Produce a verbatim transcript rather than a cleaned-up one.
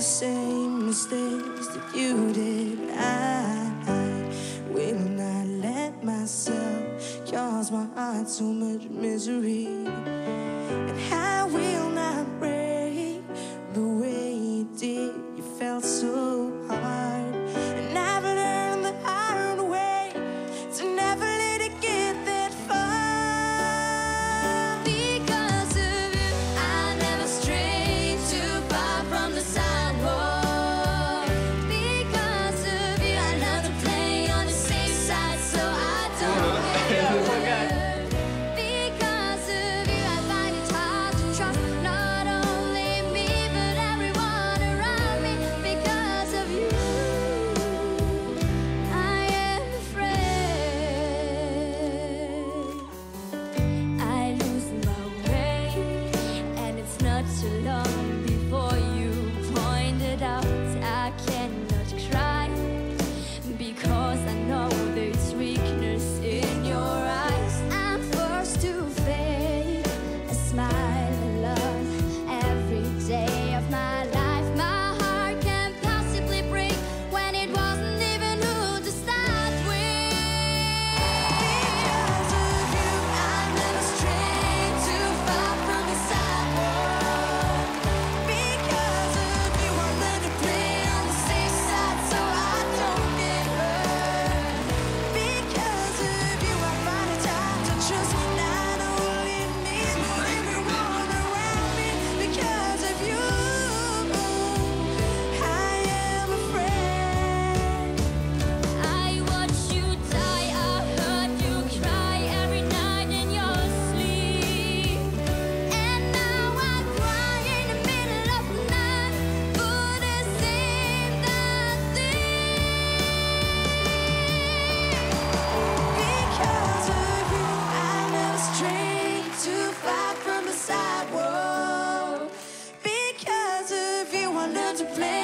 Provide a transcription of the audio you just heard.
the same mistakes that you did. I, I will not let myself cause my heart so much misery, and I will not break the way you did. You felt so hard, and I've learned the hard way to never let it get that far. Because of you, I never strayed too far from the sidewalk. Because of you, I learned to play on the safe side so I don't get hurt. Because of you, I find it hard to trust not only me but everyone around me. Because of you, I am afraid I lose my way, and it's not too long before you pointed out I cannot cry because I know there's weakness in your eyes. I'm forced to fake a smile and love every day of my life. My heart can't possibly break when it wasn't even who to start with. Because of you, I never strayed too far from the sidewalk. Because of you, I learned to play on the safe side so I don't get hurt. Because of you, I find it hard to trust not only me but everyone around me. Because of you, I am afraid. I watch you die, I heard you cry every night in your sleep. And now I cry in the middle of the night for the same that thing. Because of you, I never strayed too far from the sidewalk. Because of you, I learned to play